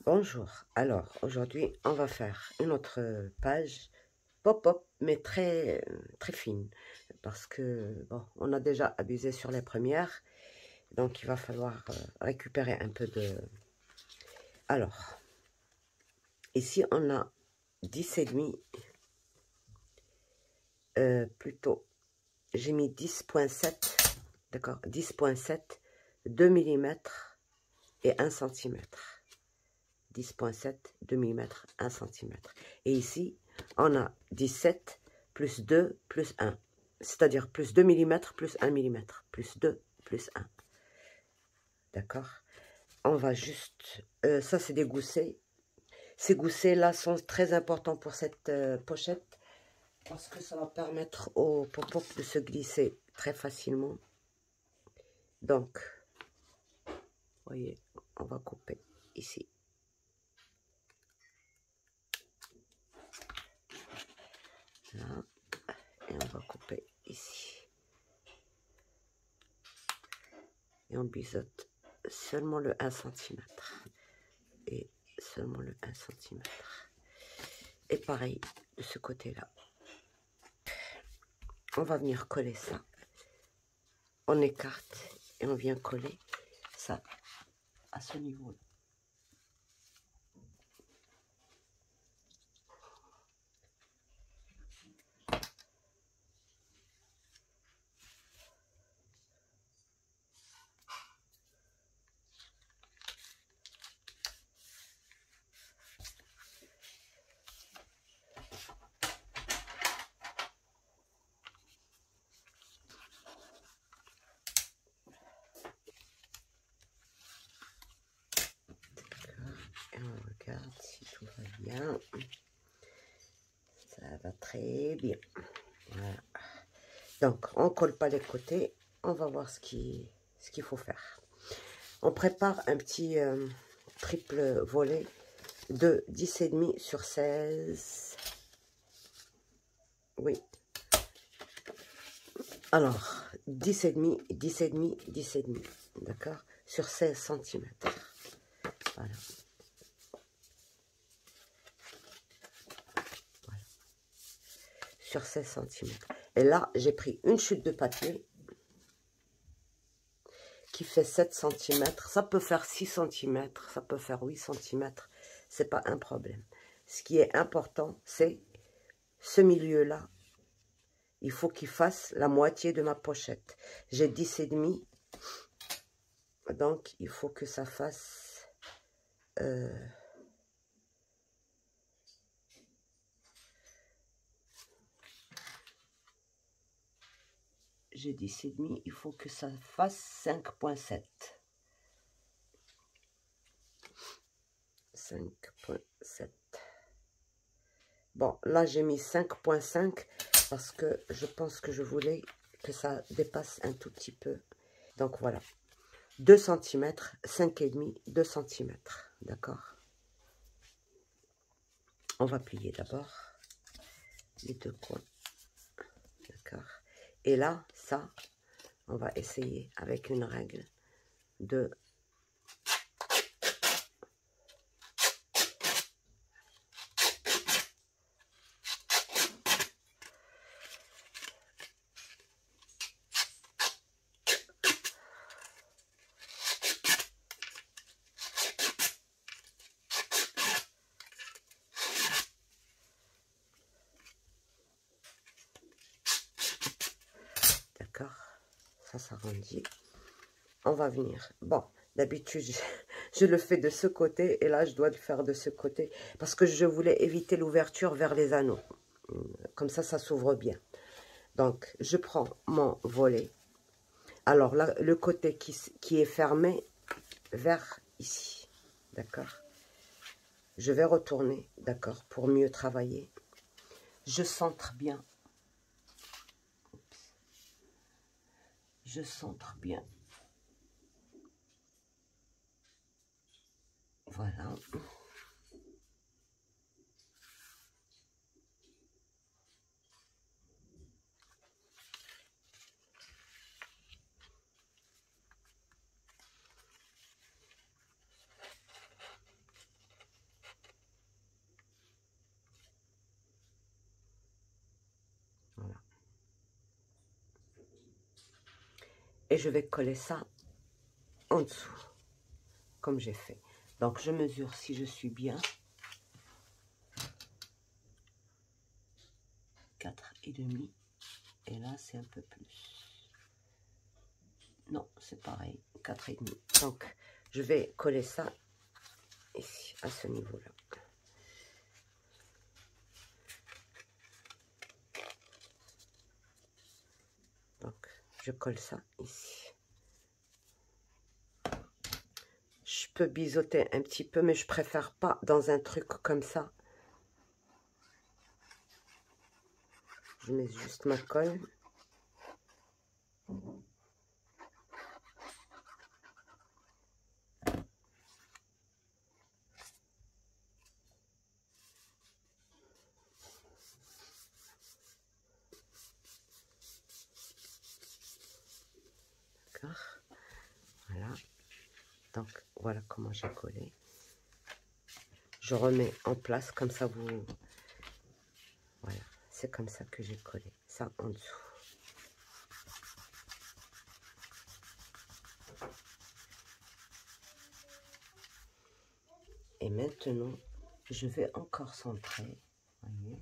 Bonjour, alors aujourd'hui on va faire une autre page pop-up mais très fine parce que bon, on a déjà abusé sur les premières, donc il va falloir récupérer un peu de... Alors, ici on a 10,5, plutôt j'ai mis 10,7, d'accord, 10,7, 2 mm et 1 cm. 10,7, 2 mm, 1 cm. Et ici, on a 17 plus 2 plus 1. C'est-à-dire plus 2 mm plus 1 mm. Plus 2 plus 1. D'accord? On va juste... ça, c'est des goussets. Ces goussets-là sont très importants pour cette pochette parce que ça va permettre au pop-up de se glisser très facilement. Donc, vous voyez, on va couper ici. Là. Et on va couper ici. Et on biseaute seulement le 1 cm. Et seulement le 1 cm. Et pareil de ce côté-là. On va venir coller ça. On écarte et on vient coller ça à ce niveau-là. Et on regarde si tout va bien. Ça va très bien. Voilà. Donc, on ne colle pas les côtés. On va voir ce qu'il faut faire. On prépare un petit triple volet de 10,5 sur 16. Oui. Alors, 10,5, 10,5, 10,5. D'accord? Sur 16 cm. Voilà. Voilà. Sur 16 cm. Et là, j'ai pris une chute de papier qui fait 7 cm. Ça peut faire 6 cm, ça peut faire 8 cm. C'est pas un problème. Ce qui est important, c'est ce milieu-là. Il faut qu'il fasse la moitié de ma pochette. J'ai 10,5. Donc, il faut que ça fasse... j'ai 10,5. Il faut que ça fasse 5,7. 5,7. Bon, là, j'ai mis 5,5 parce que je pense que je voulais que ça dépasse un tout petit peu. Donc, voilà. 2 cm, 5,5, 2 cm. D'accord? On va plier d'abord les deux coins. D'accord? Et là, ça, on va essayer avec une règle de... D'accord? Ça s'arrondit. On va venir. Bon, d'habitude, je le fais de ce côté et là, je dois le faire de ce côté parce que je voulais éviter l'ouverture vers les anneaux. Comme ça s'ouvre bien. Donc, je prends mon volet. Alors, là, le côté qui est fermé vers ici. D'accord? Je vais retourner, d'accord, pour mieux travailler. Je centre bien. Je centre bien. Voilà. et je vais coller ça en dessous, comme j'ai fait. Donc, je mesure si je suis bien. 4,5. Et là, c'est un peu plus. Non, c'est pareil, 4,5. Donc, je vais coller ça ici, à ce niveau-là. Donc, je colle ça ici. Je peux biseauter un petit peu, mais je préfère pas dans un truc comme ça. Je mets juste ma colle. D'accord. Voilà. Donc, voilà comment j'ai collé. Je remets en place, comme ça vous... Voilà, c'est comme ça que j'ai collé. Ça en dessous. Et maintenant, je vais encore centrer. Voyez.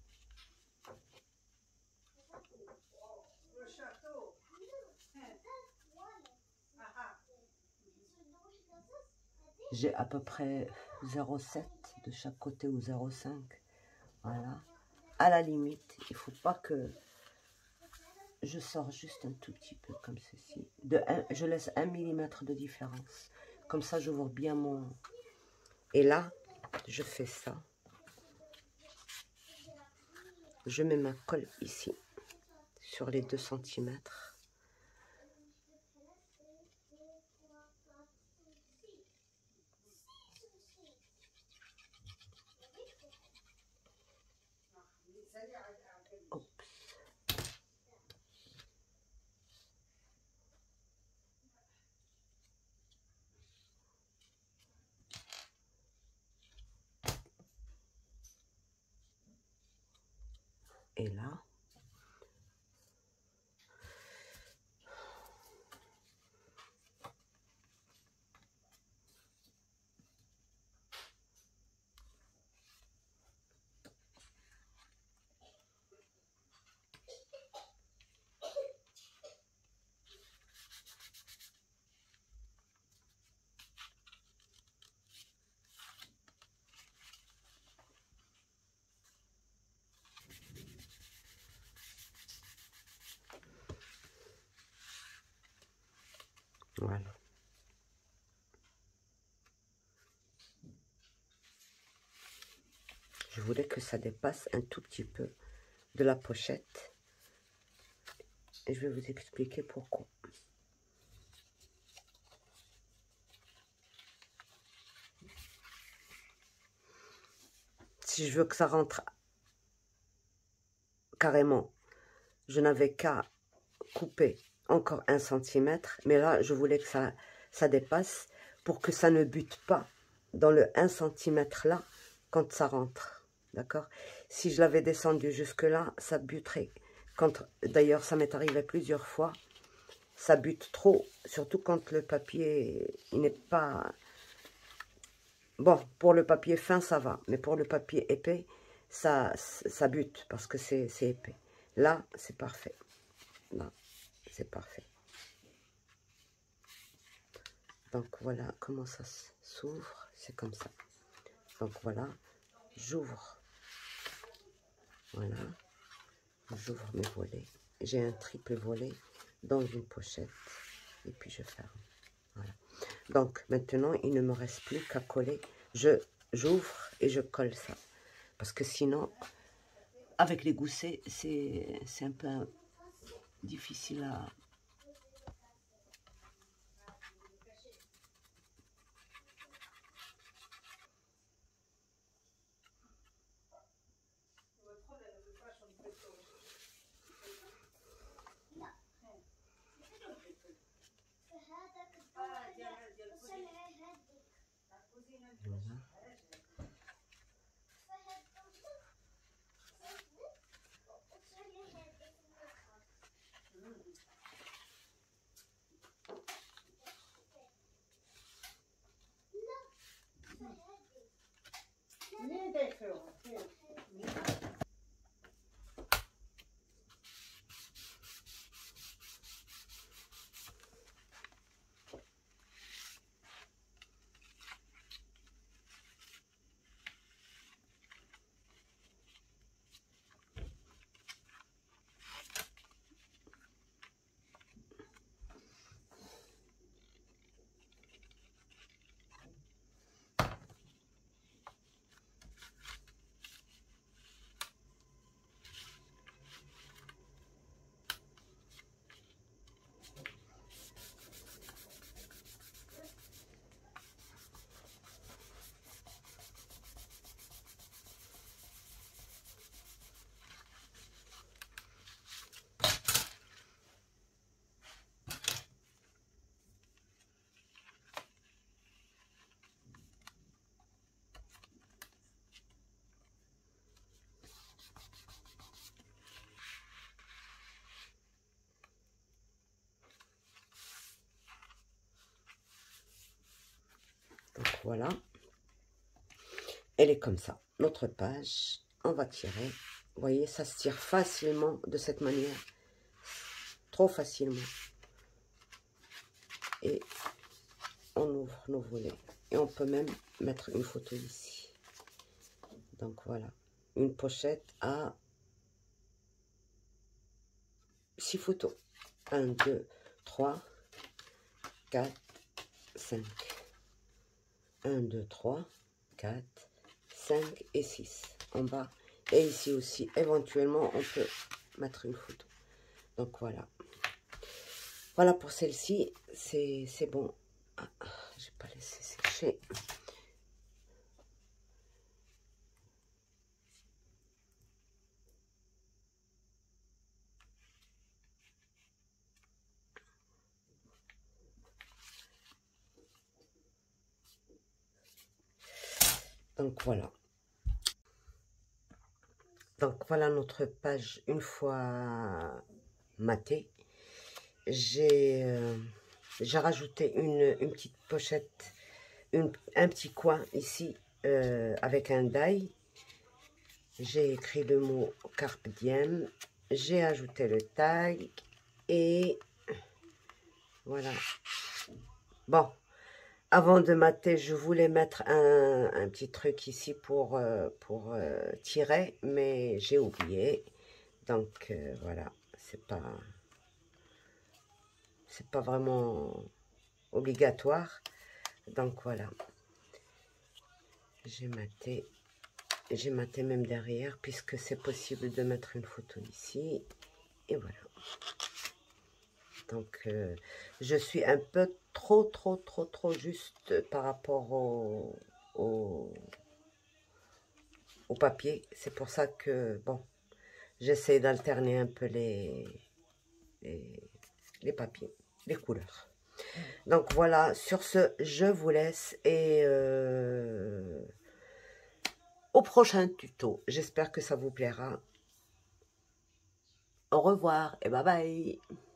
J'ai à peu près 0,7 de chaque côté ou 0,5. Voilà. À la limite, il ne faut pas que je sors juste un tout petit peu comme ceci. Je laisse 1 mm de différence. Comme ça, je vois bien mon... Et là, je fais ça. Je mets ma colle ici, sur les 2 cm. Et là, voilà. Je voulais que ça dépasse un tout petit peu de la pochette. Et je vais vous expliquer pourquoi. Si je veux que ça rentre carrément, je n'avais qu'à couper encore 1 cm. Mais là, je voulais que ça dépasse pour que ça ne bute pas dans le 1 cm là quand ça rentre. D'accord? Si je l'avais descendu jusque là, ça buterait. D'ailleurs, ça m'est arrivé plusieurs fois. Ça bute trop, surtout quand le papier il n'est pas... Bon, pour le papier fin, ça va. Mais pour le papier épais, ça bute parce que c'est épais. Là, c'est parfait. Là, c'est parfait. Donc, voilà comment ça s'ouvre. C'est comme ça. Donc, voilà. J'ouvre. Voilà. J'ouvre mes volets. J'ai un triple volet dans une pochette. Et puis, je ferme. Voilà. Donc, maintenant, il ne me reste plus qu'à coller. J'ouvre et je colle ça. Parce que sinon, avec les goussets, c'est un peu difficile à... Voilà. Donc voilà, elle est comme ça, notre page, on va tirer, vous voyez, ça se tire facilement de cette manière, trop facilement, et on ouvre nos volets, et on peut même mettre une photo ici, donc voilà, une pochette à 6 photos, 1, 2, 3, 4, 5, 1, 2, 3, 4, 5 et 6 en bas. Et ici aussi, éventuellement, on peut mettre une photo. Donc voilà. Voilà pour celle-ci. C'est bon. Ah, j'ai pas laissé sécher. Donc voilà. Donc voilà notre page une fois matée. J'ai rajouté une petite pochette, un petit coin ici avec un die. J'ai écrit le mot Carpe Diem. J'ai ajouté le tag et voilà. Bon, avant de mater, je voulais mettre un petit truc ici pour tirer, mais j'ai oublié. Donc voilà, c'est pas vraiment obligatoire. Donc voilà, j'ai maté même derrière puisque c'est possible de mettre une photo ici. Et voilà. Donc je suis un peu trop juste par rapport au papier. C'est pour ça que bon, j'essaie d'alterner un peu les papiers, les couleurs. Donc voilà, sur ce, je vous laisse et au prochain tuto. J'espère que ça vous plaira. Au revoir et bye bye.